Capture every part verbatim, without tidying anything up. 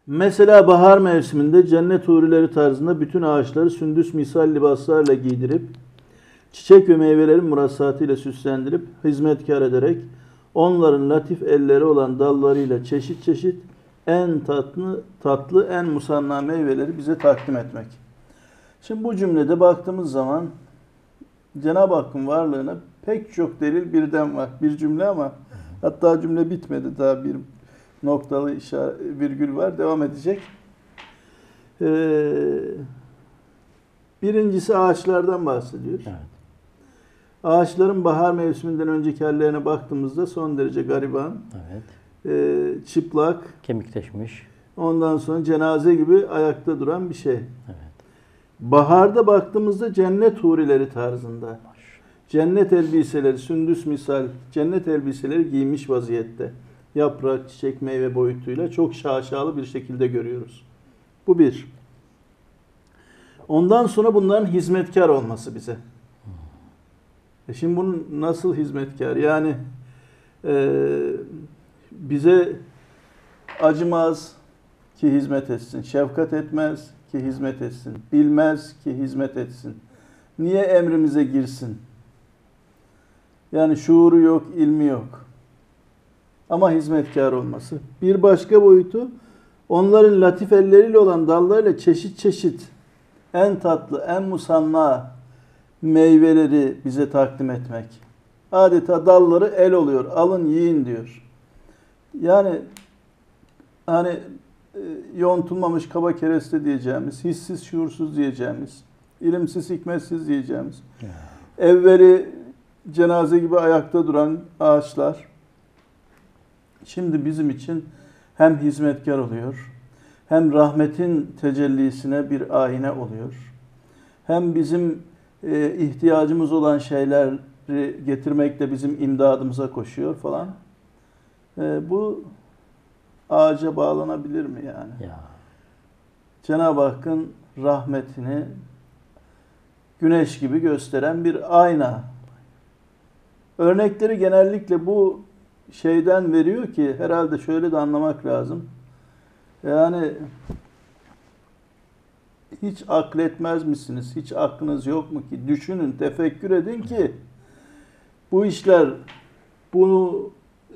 Mesela bahar mevsiminde cennet hurileri tarzında bütün ağaçları sündüs misal libaslarla giydirip, çiçek ve meyvelerin murassatıyla süslendirip, hizmetkar ederek, onların latif elleri olan dallarıyla çeşit çeşit en tatlı, tatlı en musanna meyveleri bize takdim etmek. Şimdi bu cümlede baktığımız zaman Cenab-ı Hakk'ın varlığına pek çok delil birden var. Bir cümle ama hatta cümle bitmedi, daha bir noktalı işaret, virgül var, devam edecek. Ee, birincisi ağaçlardan bahsediyor. Evet. Ağaçların bahar mevsiminden önceki hallerine baktığımızda son derece gariban, Evet. e, çıplak, Kemikleşmiş. ondan sonra cenaze gibi ayakta duran bir şey. Evet. Baharda baktığımızda cennet hurileri tarzında. Cennet elbiseleri, sündüs misal, cennet elbiseleri giymiş vaziyette. Yaprak, çiçek, meyve boyutuyla çok şaşalı bir şekilde görüyoruz. Bu bir. Ondan sonra bunların hizmetkar olması bize. E şimdi bunun nasıl hizmetkar? Yani e, bize acımaz ki hizmet etsin. Şefkat etmez ki hizmet etsin. Bilmez ki hizmet etsin. Niye emrimize girsin? Yani şuuru yok, ilmi yok. Ama hizmetkar olması. Bir başka boyutu, onların latif elleriyle olan dallarıyla çeşit çeşit en tatlı, en musanna meyveleri bize takdim etmek. Adeta dalları el oluyor, alın yiyin diyor. Yani hani e, yontulmamış kaba kereste diyeceğimiz, hissiz şuursuz diyeceğimiz, ilimsiz hikmetsiz diyeceğimiz, Ya. evveli cenaze gibi ayakta duran ağaçlar, şimdi bizim için hem hizmetkar oluyor, hem rahmetin tecellisine bir ayine oluyor, hem bizim e, ihtiyacımız olan şeyleri getirmekle bizim imdadımıza koşuyor falan. E, bu ağaca bağlanabilir mi yani? Ya. Cenab-ı Hakk'ın rahmetini güneş gibi gösteren bir ayna. Örnekleri genellikle bu şeyden veriyor ki herhalde şöyle de anlamak lazım. Yani hiç akletmez misiniz? Hiç aklınız yok mu ki? Düşünün, tefekkür edin ki bu işler, bunu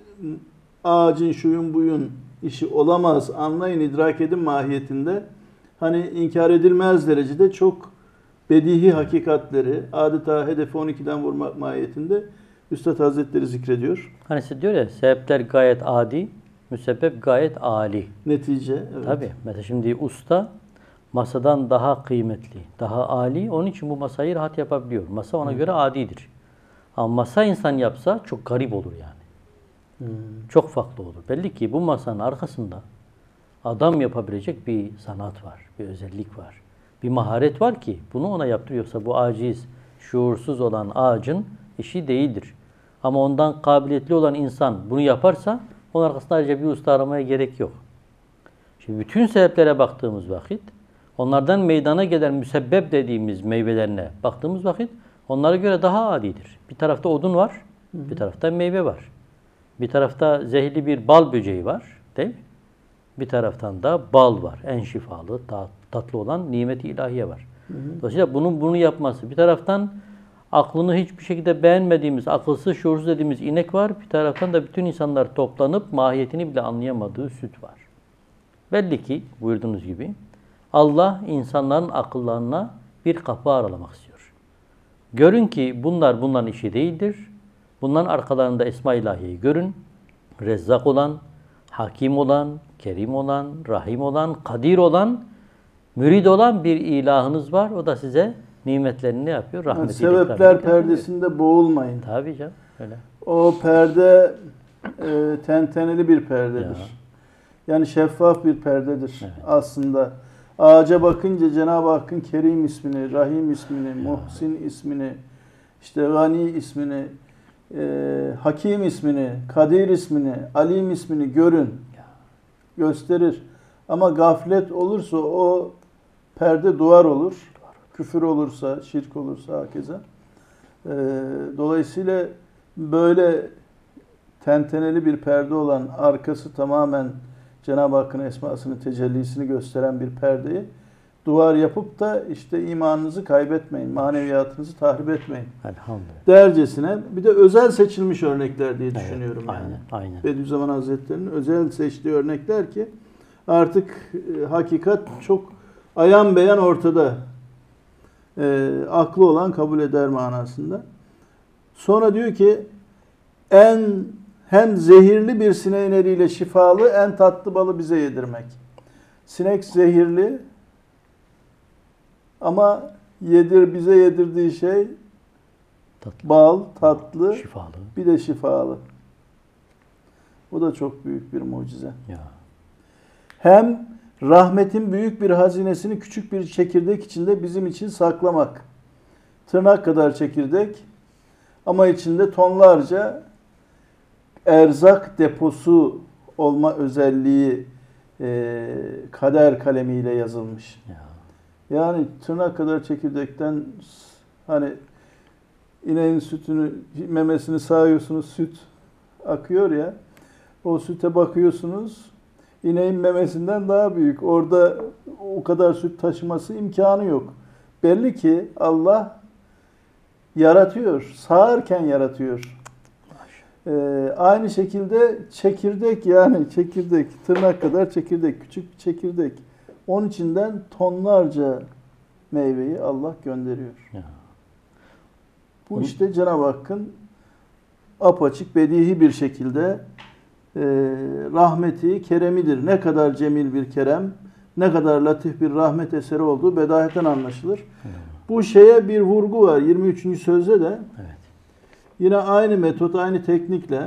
ağacın şuyun buyun işi olamaz, anlayın, idrak edin mahiyetinde. Hani inkar edilmez derecede çok bedihi hakikatleri adeta hedefi on ikiden vurmak mahiyetinde Üstad Hazretleri zikrediyor. Hani size diyor ya, sebepler gayet adi, müsebbep gayet âli. Netice. Evet. Tabii. Mesela şimdi usta masadan daha kıymetli, daha âli. Onun için bu masayı rahat yapabiliyor. Masa ona Hı. göre adidir. Ama masa insan yapsa çok garip olur yani. Hmm. Çok farklı olur. Belli ki bu masanın arkasında adam yapabilecek bir sanat var, bir özellik var. Bir maharet var ki bunu ona yaptırıyor. Yoksa bu aciz, şuursuz olan ağacın işi değildir. Ama ondan kabiliyetli olan insan bunu yaparsa onun arkasında ayrıca bir usta aramaya gerek yok. Şimdi bütün sebeplere baktığımız vakit, onlardan meydana gelen müsebbep dediğimiz meyvelerine baktığımız vakit onlara göre daha adidir. Bir tarafta odun var, bir tarafta meyve var. Bir tarafta zehirli bir bal böceği var, değil mi? Bir taraftan da bal var. En şifalı, tatlı olan nimet-i ilahiye var. Hı hı. Dolayısıyla bunun bunu yapması. Bir taraftan aklını hiçbir şekilde beğenmediğimiz, akılsız, şuursuz dediğimiz inek var. Bir taraftan da bütün insanlar toplanıp mahiyetini bile anlayamadığı süt var. Belli ki buyurduğunuz gibi Allah insanların akıllarına bir kapı aralamak istiyor. Görün ki bunlar bunların işi değildir. Bunların arkalarında Esma-i İlahiye'yi görün. Rezzak olan, Hakim olan, Kerim olan, Rahim olan, Kadir olan, mürid olan bir ilahınız var. O da size nimetlerini ne yapıyor? Rahmetiyle yani sebepler perdesinde boğulmayın. Tabii canım. Öyle. O perde e, tenteneli bir perdedir. Ya. Yani şeffaf bir perdedir evet. Aslında. Ağaca bakınca Cenab-ı Hakk'ın Kerim ismini, Rahim ismini, ya. Muhsin ismini, işte Gani ismini, e, Hakim ismini, Kadir ismini, Alim ismini görün. Ya. Gösterir. Ama gaflet olursa o perde duvar olur. Duvar. Küfür olursa, şirk olursa hakeza. E, dolayısıyla böyle tenteneli bir perde olan, arkası tamamen Cenab-ı Hakk'ın esmasını, tecellisini gösteren bir perdeyi duvar yapıp da işte imanınızı kaybetmeyin, maneviyatınızı tahrip etmeyin. Elhamdülillah. Dercesine bir de özel seçilmiş örnekler diye düşünüyorum Evet, yani. aynen, aynen. Bediüzzaman Hazretleri'nin özel seçtiği örnekler ki artık e, hakikat çok ayan beyan ortada. E, aklı olan kabul eder manasında. Sonra diyor ki en hem zehirli bir sineğin eliyle şifalı, en tatlı balı bize yedirmek. Sinek zehirli ama yedir bize yedirdiği şey Tatlı. bal, tatlı, Şifalı. bir de şifalı. Bu da çok büyük bir mucize. Ya. Hem rahmetin büyük bir hazinesini küçük bir çekirdek içinde bizim için saklamak. Tırnak kadar çekirdek ama içinde tonlarca erzak deposu olma özelliği e, kader kalemiyle yazılmış. Ya. Yani tırnak kadar çekirdekten hani ineğin sütünü, memesini sağıyorsunuz, süt akıyor ya. O süte bakıyorsunuz, ineğin memesinden daha büyük. Orada o kadar süt taşıması imkanı yok. Belli ki Allah yaratıyor, sağarken yaratıyor. Ee, aynı şekilde çekirdek, yani çekirdek, tırnak kadar çekirdek, küçük çekirdek. Onun içinden tonlarca meyveyi Allah gönderiyor. Ya. Bu işte Cenab-ı Hakk'ın apaçık, bedihi bir şekilde e, rahmeti, keremidir. Ne kadar cemil bir kerem, ne kadar latif bir rahmet eseri olduğu bedaheten anlaşılır. Evet. Bu şeye bir vurgu var yirmi üçüncü sözde de. Evet. Yine aynı metot, aynı teknikle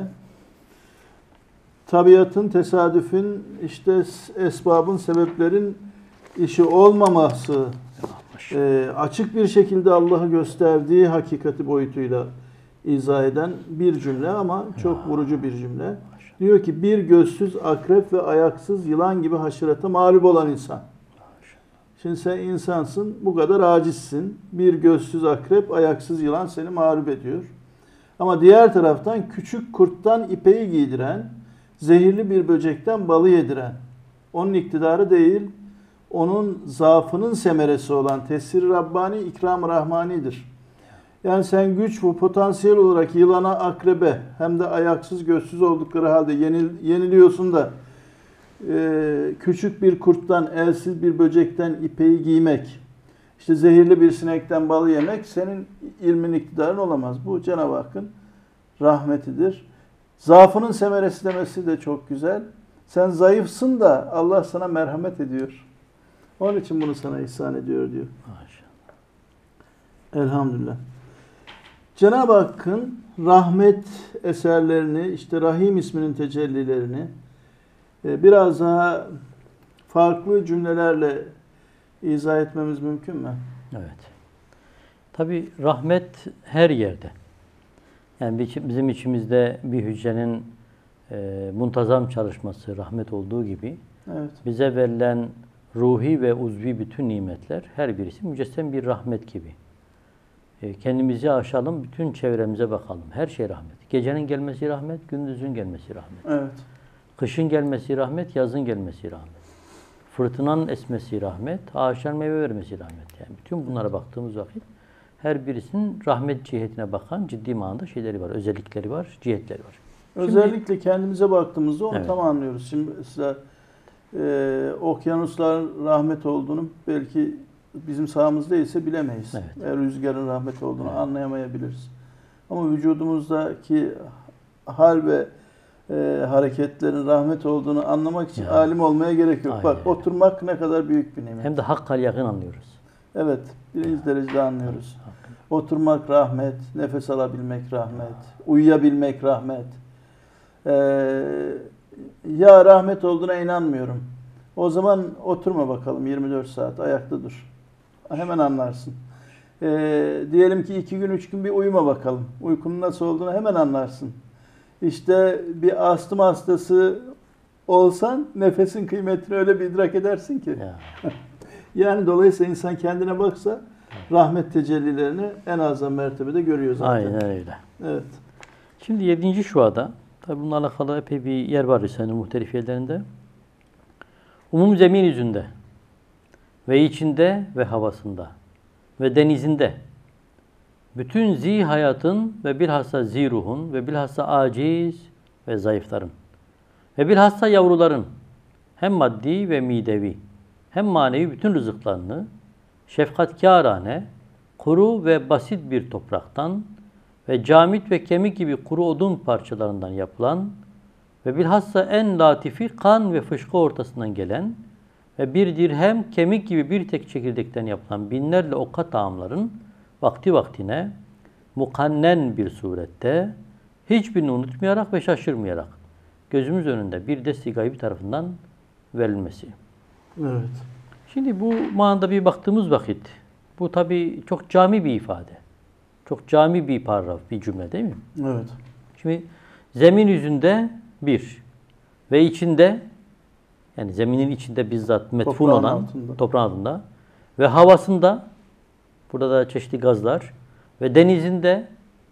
tabiatın, tesadüfün, işte esbabın, sebeplerin işi olmaması, e, açık bir şekilde Allah'ı gösterdiği hakikati boyutuyla izah eden bir cümle ama çok vurucu bir cümle. Diyor ki bir gözsüz akrep ve ayaksız yılan gibi haşerete mağlup olan insan. Şimdi sen insansın, bu kadar acizsin. Bir gözsüz akrep, ayaksız yılan seni mağlup ediyor. Ama diğer taraftan küçük kurttan ipeyi giydiren, zehirli bir böcekten balı yediren, onun iktidarı değil, onun zaafının semeresi olan tesir-i Rabbani, ikram-ı Rahmani'dir. Yani sen güç ve potansiyel olarak yılana, akrebe hem de ayaksız, gözsüz oldukları halde yenil, yeniliyorsun da e, küçük bir kurttan, elsiz bir böcekten ipeyi giymek, işte zehirli bir sinekten balı yemek senin ilmin, iktidarın olamaz. Bu Cenab-ı Hakk'ın rahmetidir. Zaafının semeresi demesi de çok güzel. Sen zayıfsın da Allah sana merhamet ediyor. Onun için bunu sana ihsan ediyor diyor. Maşallah. Elhamdülillah. Cenab-ı Hakk'ın rahmet eserlerini, işte Rahim isminin tecellilerini biraz daha farklı cümlelerle izah etmemiz mümkün mü? Evet. Tabi rahmet her yerde. Yani bizim içimizde bir hücrenin e, muntazam çalışması rahmet olduğu gibi Evet. bize verilen ruhi ve uzvi bütün nimetler her birisi mücessem bir rahmet gibi. E, kendimizi aşalım, bütün çevremize bakalım. Her şey rahmet. Gecenin gelmesi rahmet, gündüzün gelmesi rahmet. Evet. Kışın gelmesi rahmet, yazın gelmesi rahmet. Fırtınanın esmesi rahmet, ağaçların meyve vermesi rahmet. Yani bütün bunlara baktığımız vakit her birisinin rahmet cihetine bakan ciddi manada şeyleri var, özellikleri var, cihetleri var. Özellikle kendimize baktığımızda onu Evet. tam anlıyoruz. Şimdi mesela e, okyanusların rahmet olduğunu belki bizim sahamızda ise bilemeyiz. Evet. E, rüzgarın rahmet olduğunu Evet. anlayamayabiliriz. Ama vücudumuzdaki hal ve e, hareketlerin rahmet olduğunu anlamak için Ya. alim olmaya gerek yok. Aynen Bak öyle. oturmak ne kadar büyük bir nimet. Hem de hakkal yakın anlıyoruz. Evet, birinci derecede anlıyoruz. Oturmak rahmet, nefes alabilmek rahmet, uyuyabilmek rahmet. Ee, ya rahmet olduğuna inanmıyorum. O zaman oturma bakalım yirmi dört saat, ayakta dur. Hemen anlarsın. Ee, diyelim ki iki gün, üç gün bir uyuma bakalım. Uykunun nasıl olduğunu hemen anlarsın. İşte bir astım hastası olsan nefesin kıymetini öyle bir idrak edersin ki. Ya. Yani dolayısıyla insan kendine baksa rahmet tecellilerini en azam mertebede görüyor zaten. Aynen öyle. Evet. Şimdi yedinci şuada, tabi bununla alakalı epey bir yer var Risale-i Muhtelif yerlerinde. Umum zemin yüzünde ve içinde ve havasında ve denizinde bütün zi hayatın ve bilhassa zi ruhun ve bilhassa aciz ve zayıfların ve bilhassa yavruların hem maddi ve midevi hem manevi bütün rızıklarını şefkatkârane, kuru ve basit bir topraktan ve camit ve kemik gibi kuru odun parçalarından yapılan ve bilhassa en latifi kan ve fışkı ortasından gelen ve bir dirhem kemik gibi bir tek çekirdekten yapılan binlerle okka taamların vakti vaktine mukannen bir surette hiçbirini unutmayarak ve şaşırmayarak gözümüz önünde bir desti gaybi tarafından verilmesi. Evet. Şimdi bu manada bir baktığımız vakit bu tabii çok cami bir ifade. Çok cami bir paragraf, bir cümle değil mi? Evet. Şimdi zemin yüzünde bir ve içinde yani zeminin içinde bizzat metfun Toprağın olan altında. toprağın altında ve havasında burada da çeşitli gazlar ve denizinde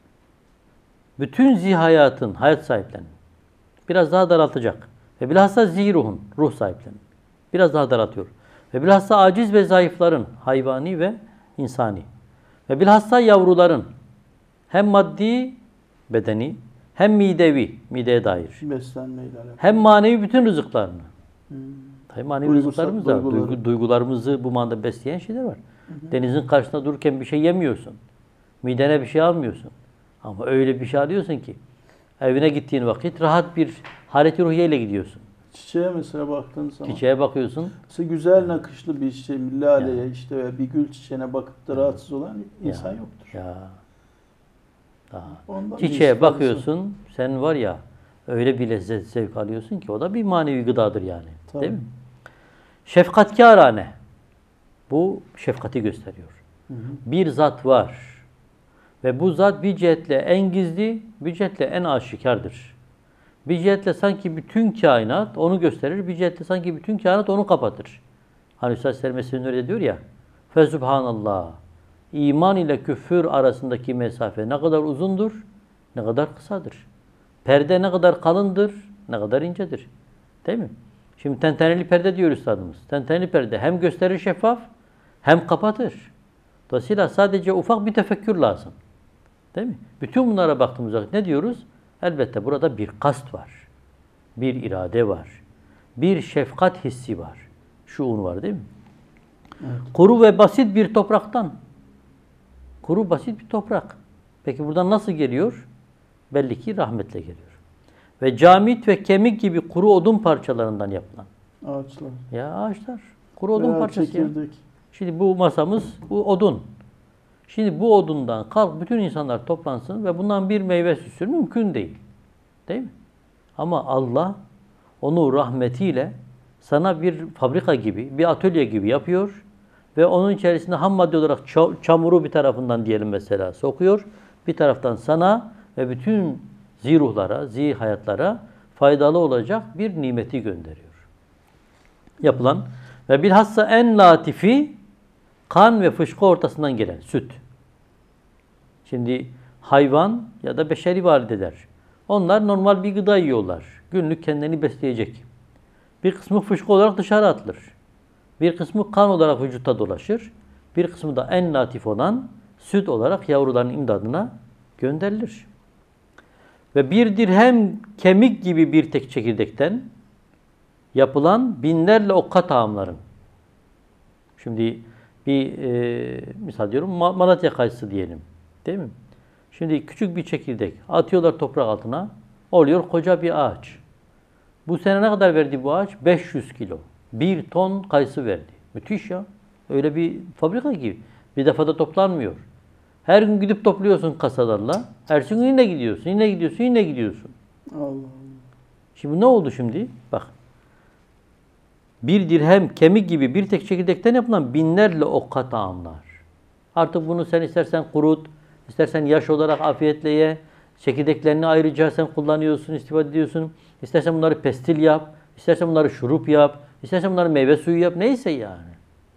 bütün zihayatın, hayat sahiplerinin biraz daha daraltacak ve bilhassa ziruhun, ruh sahiplerinin biraz daha daraltıyor. Ve bilhassa aciz ve zayıfların, hayvani ve insani ve bilhassa yavruların hem maddi, bedeni hem midevi, mideye dair Beslenmeyle alakalı. hem manevi bütün rızıklarını. Hmm. Tabii manevi Duygusal rızıklarımız da var. duyguları. Duygu, duygularımızı bu manada besleyen şeyler var. Denizin karşısında dururken bir şey yemiyorsun. Midene bir şey almıyorsun. Ama öyle bir şey alıyorsun ki evine gittiğin vakit rahat bir hareti ruhiyeyle gidiyorsun. Çiçeğe mesela baktığın zaman. Çiçeğe bakıyorsun. Mesela güzel nakışlı bir çiçeğe, laleye işte veya bir gül çiçeğine bakıp da rahatsız olan insan Ya, yoktur. Ya. Daha. Ondan bir Çiçeğe istifadesi. bakıyorsun. Sen var ya öyle bir lezzet zevk alıyorsun ki o da bir manevi gıdadır yani. Tabii. Değil mi? Şefkatkârane. Bu şefkati gösteriyor. Hı hı. Bir zat var. Ve bu zat bir cihetle en gizli, bir cihetle en aşikardır. Bir cihetle sanki bütün kainat onu gösterir, bir cihetle sanki bütün kainat onu kapatır. Hani Üstad Sermesi'nin öyle diyor ya, Fesubhanallah, iman ile küfür arasındaki mesafe ne kadar uzundur, ne kadar kısadır. Perde ne kadar kalındır, ne kadar incedir. Değil mi? Şimdi tenteneli perde diyor üstadımız. Tenteneli perde hem gösterir şeffaf, hem kapatır. Dolayısıyla sadece ufak bir tefekkür lazım. Değil mi? Bütün bunlara baktığımız vakit ne diyoruz? Elbette burada bir kast var. Bir irade var. Bir şefkat hissi var. Şuun var değil mi? Evet. Kuru ve basit bir topraktan. Kuru basit bir toprak. Peki buradan nasıl geliyor? Belli ki rahmetle geliyor. Ve camit ve kemik gibi kuru odun parçalarından yapılan. Ağaçlar. Ya ağaçlar. Kuru odun Veya parçası ya. çekirdek. Şimdi bu masamız bu odun. Şimdi bu odundan kalk bütün insanlar toplansın ve bundan bir meyve süsün mümkün değil. Değil mi? Ama Allah onu rahmetiyle sana bir fabrika gibi, bir atölye gibi yapıyor ve onun içerisinde ham madde olarak çamuru bir tarafından diyelim mesela sokuyor. Bir taraftan sana ve bütün ziruhlara, zi hayatlara faydalı olacak bir nimeti gönderiyor. Yapılan ve bilhassa en latifi kan ve fışkı ortasından gelen süt. Şimdi hayvan ya da beşeri valideler. Onlar normal bir gıda yiyorlar. Günlük kendini besleyecek. Bir kısmı fışkı olarak dışarı atılır. Bir kısmı kan olarak vücutta dolaşır. Bir kısmı da en latif olan süt olarak yavruların imdadına gönderilir. Ve bir dirhem kemik gibi bir tek çekirdekten yapılan binlerle okka taamların. Şimdi bir e, misal diyorum Malatya kayısı diyelim. Değil mi? Şimdi küçük bir çekirdek atıyorlar toprak altına. Oluyor koca bir ağaç. Bu sene ne kadar verdi bu ağaç? beş yüz kilo. Bir ton kayısı verdi. Müthiş ya. Öyle bir fabrika gibi. Bir defada toplanmıyor. Her gün gidip topluyorsun kasalarla. Her gün yine gidiyorsun, yine gidiyorsun, yine gidiyorsun. Allah Allah. Şimdi ne oldu şimdi? Bak. Bir dirhem kemik gibi bir tek çekirdekten yapılan binlerle okka taamlar. Artık bunu sen istersen kurut, istersen yaş olarak afiyetle ye. Çekirdeklerini ayrıca sen kullanıyorsun, istifade ediyorsun. İstersen bunları pestil yap, istersen bunları şurup yap, istersen bunları meyve suyu yap. Neyse yani.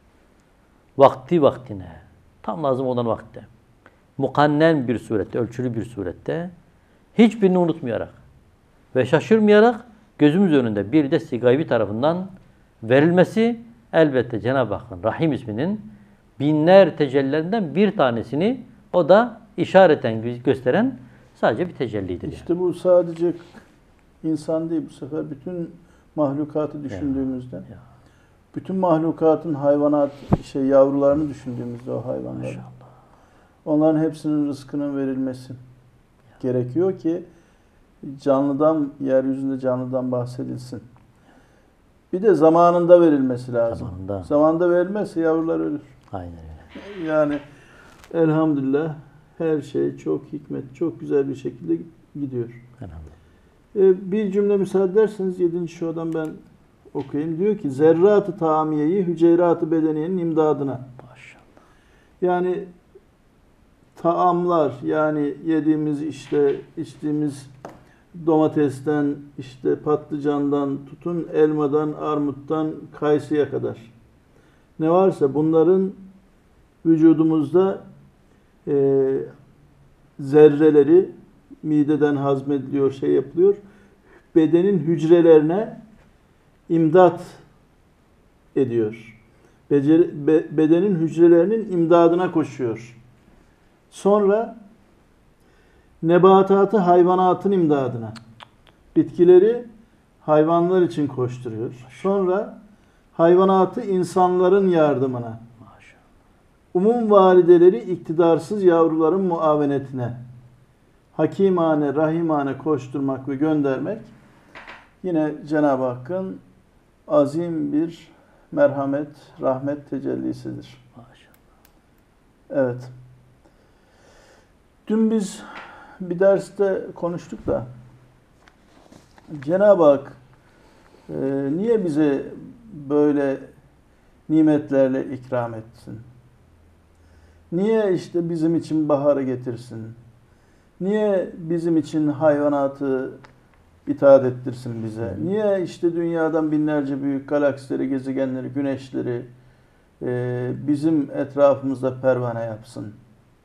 Vakti vaktine. Tam lazım olan vakitte. Mukannen bir surette, ölçülü bir surette. Hiçbirini unutmayarak ve şaşırmayarak gözümüz önünde bir desti gaybi tarafından Verilmesi elbette Cenab-ı Hakk'ın Rahim isminin binler tecellilerinden bir tanesini, o da işareten gö- gösteren sadece bir tecellidir. İşte bu sadece insan değil, bu sefer bütün mahlukatı düşündüğümüzde, Ya. bütün mahlukatın hayvanat şey yavrularını düşündüğümüzde o hayvanları, Maşallah. onların hepsinin rızkının verilmesi gerekiyor ki canlıdan, yeryüzünde canlıdan bahsedilsin. Bir de zamanında verilmesi lazım. Zamanında. Zamanında verilmezse yavrular ölür. Aynen öyle. Yani elhamdülillah her şey çok hikmet, çok güzel bir şekilde gidiyor. Elhamdülillah. Ee, bir cümle müsaade ederseniz yedinci şuadan ben okuyayım. Diyor ki zerrat-ı tamiyeyi hüceyrat-ı bedeniyenin imdadına. Maşallah. Yani taamlar, yani yediğimiz işte içtiğimiz domatesten, işte patlıcandan, tutun elmadan, armuttan, kayısıya kadar ne varsa bunların vücudumuzda e, zerreleri mideden hazmediliyor, şey yapılıyor. Bedenin hücrelerine imdat ediyor. Beceri, be, bedenin hücrelerinin imdadına koşuyor. Sonra nebatatı hayvanatın imdadına. Bitkileri hayvanlar için koşturuyor. Sonra hayvanatı insanların yardımına. Maşallah. Umum valideleri iktidarsız yavruların muavenetine. Hakimane, rahimane koşturmak ve göndermek yine Cenab-ı Hakk'ın azim bir merhamet, rahmet tecellisidir. Maşallah. Evet. Dün biz bir derste konuştuk da Cenab-ı Hak e, niye bize böyle nimetlerle ikram etsin? Niye işte bizim için baharı getirsin? Niye bizim için hayvanatı itaat ettirsin bize? Niye işte dünyadan binlerce büyük galaksileri, gezegenleri, güneşleri e, bizim etrafımızda pervane yapsın?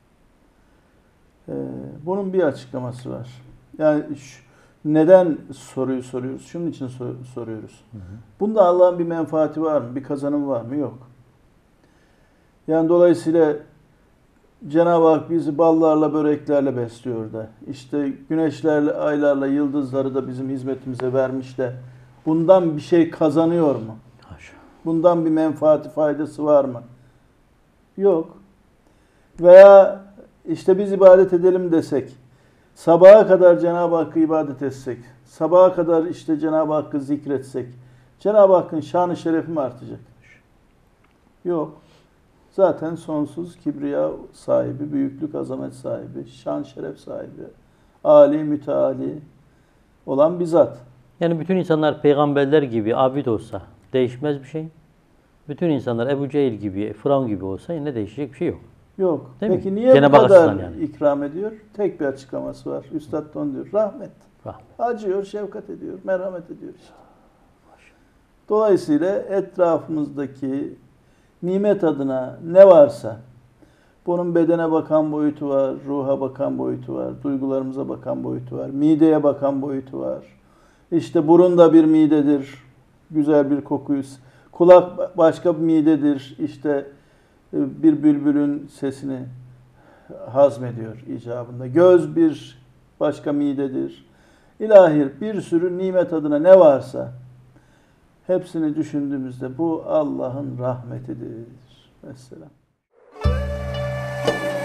E, bunun bir açıklaması var. Yani şu, neden soruyu soruyoruz? Şunun için sor, soruyoruz. Hı hı. Bunda Allah'ın bir menfaati var mı? Bir kazanım var mı? Yok. Yani dolayısıyla Cenab-ı Hak bizi ballarla, böreklerle besliyor da. İşte güneşlerle, aylarla, yıldızları da bizim hizmetimize vermiş de bundan bir şey kazanıyor mu? Haşa. Bundan bir menfaati, faydası var mı? Yok. Veya işte biz ibadet edelim desek, sabaha kadar Cenab-ı Hakk'ı ibadet etsek, sabaha kadar işte Cenab-ı Hakk'ı zikretsek, Cenab-ı Hakk'ın şanı şerefi mi artacak? Yok. Zaten sonsuz kibriya sahibi, büyüklük, azamet sahibi, şan şeref sahibi, âli, müteâli olan bir zat. Yani bütün insanlar peygamberler gibi abid olsa değişmez bir şey. Bütün insanlar Ebu Cehil gibi, Firavun gibi olsa yine değişecek bir şey yok. Yok. Değil Peki mi? niye Cenab-ı bu kadar Hak yani. ikram ediyor? Tek bir açıklaması var. Üstad da onu diyor. Rahmet. Rahmet. Acıyor, şefkat ediyor, merhamet ediyor işte. Dolayısıyla etrafımızdaki nimet adına ne varsa, bunun bedene bakan boyutu var, ruha bakan boyutu var, duygularımıza bakan boyutu var, mideye bakan boyutu var. İşte burun da bir midedir, güzel bir kokuyu, kulak başka bir midedir, işte bir bülbülün sesini hazmediyor icabında. Göz bir başka midedir. İlahi bir sürü nimet adına ne varsa hepsini düşündüğümüzde bu Allah'ın rahmetidir. Mesela.